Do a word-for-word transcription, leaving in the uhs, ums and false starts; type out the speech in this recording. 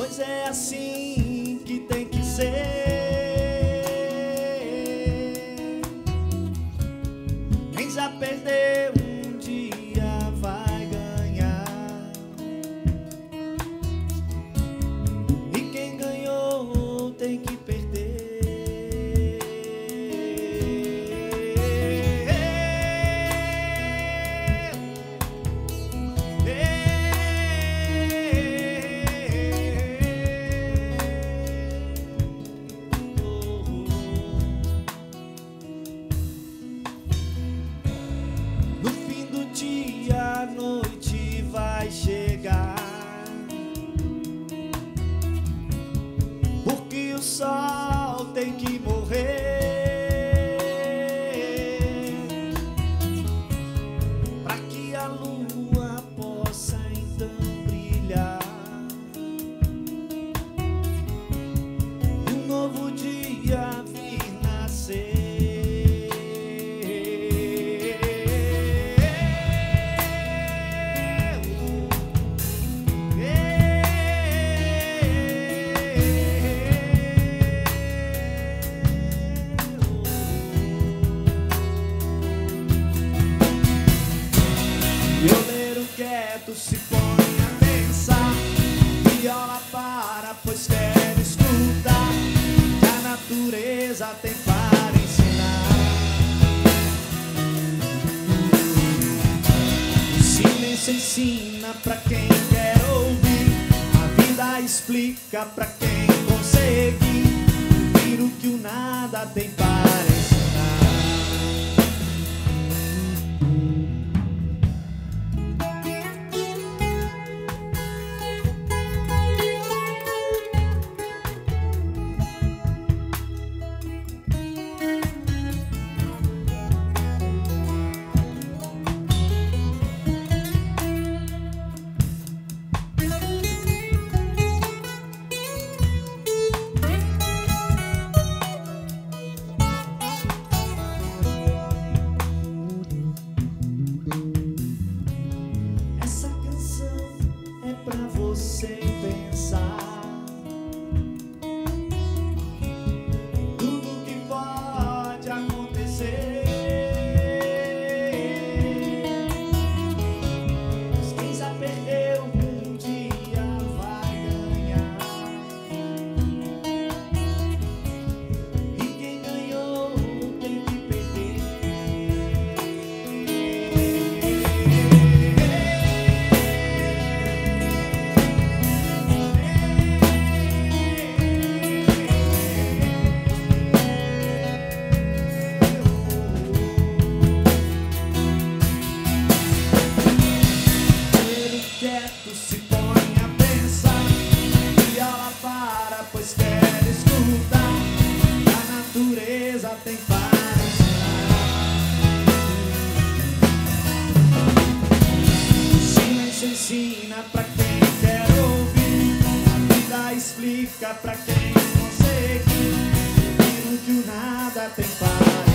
Pois é assim que tem que ser. Quem já perdeu um dia vai ganhar, e quem ganhou tem que perder. No fim do dia a noite vai chegar, porque o sol tem que morrer para que a lua possa então brilhar e um novo dia vir nascer. Violeiro quieto se põe a pensar, viola para, pois quer escutar que a natureza tem para ensinar. O silêncio ensina pra quem quer ouvir, a vida explica pra quem consegue ouvir o que o nada tem para ensinar. Pra você pensar tudo que pode acontecer. Mas quem já perdeu um dia vai ganhar, e quem ganhou tem que perder. Quieto se põe a pensar, viola para, pois quer escutar, a natureza tem para ensinar. O silêncio ensina pra quem quer ouvir, a vida explica pra quem consegue ouvir o que o nada tem para